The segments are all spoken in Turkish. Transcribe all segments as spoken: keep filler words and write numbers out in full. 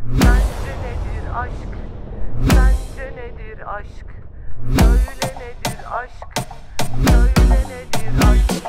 Sence nedir aşk? Sence nedir aşk? Söyle nedir aşk? Söyle nedir aşk?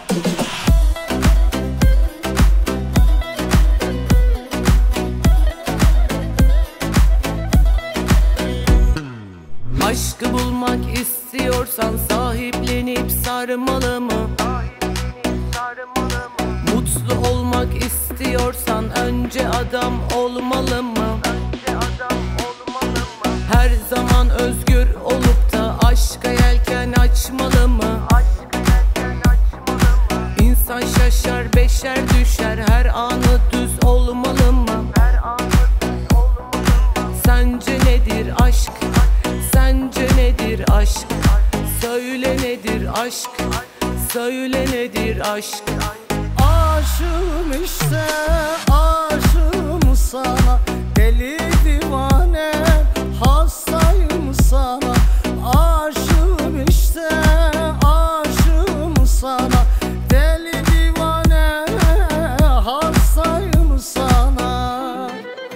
Aşkı bulmak istiyorsan sahiplenip sarmalı mı? Sahiplenip sarmalı mı? Mutlu olmak istiyorsan önce adam olmalı mı? Önce adam olmalı mı? Her zaman özgür olup da aşka yelken açmalı mı? Aşka yelken açmalı mı? İnsan şaşar beşer düşer, her anı düz olmalı mı? Her anı düz olmalı mı? Sence nedir aşk? Sence nedir aşk? Söyle nedir aşk? Söyle nedir aşk? Aşığım işte, aşığım sana, deli divane, hastayım sana. Aşığım işte, aşığım sana, deli divane, hastayım sana.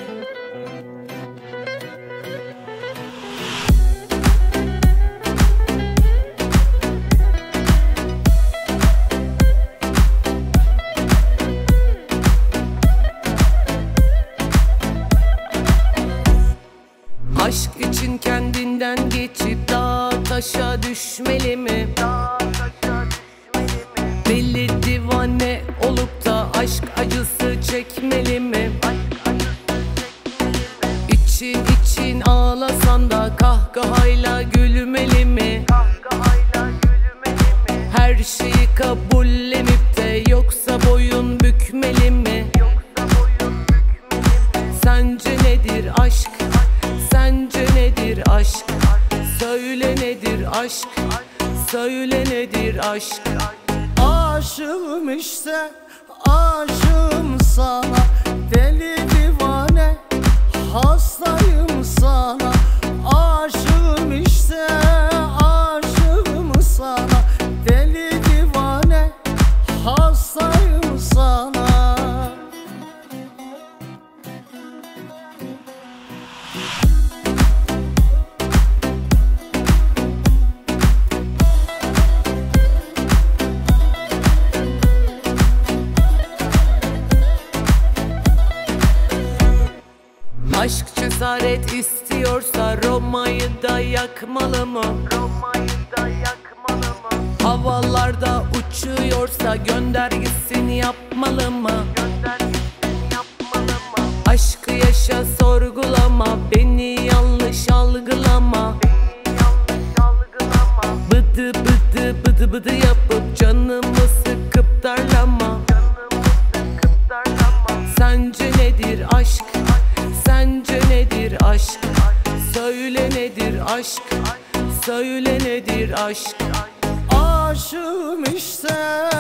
Aşk için kendinden geçip dağa taşa düşmeli mi? Dağa taşa düşmeli mi? Deli divane olup da aşk acısı çekmeli mi? Aşk acısı çekmeli mi? İçin için ağlasan da kahkahayla gülmeli mi? Kahkahayla gülmeli mi? Her şeyi kabullenip de yoksa boyun bükmeli mi? Yoksa boyun bükmeli mi? Sence nedir aşk? Sence nedir aşk? Söyle nedir aşk? Söyle nedir aşk? Aşığım işte, aşığım sana, deli divane, hastayım sana. Aşığım işte, aşığım sana, deli divane, hastayım sana. Aşk cesaret istiyorsa Roma'yı da yakmalı mı? Roma'yı da yakmalı mı? Havalarda uçuyorsa gönder gitsin yapmalı mı? Gönder gitsin yapmalı mı? Aşkı yaşa sorgulama, beni yanlış algılama. Beni yanlış algılama. Bıdı bıdı bıdı bıdı yapıp canımı sıkıp darlama. Canımı sıkıp darlama. Sence nedir aşk? Sence nedir aşk? Söyle nedir aşk? Söyle nedir aşk? Aşığım işte,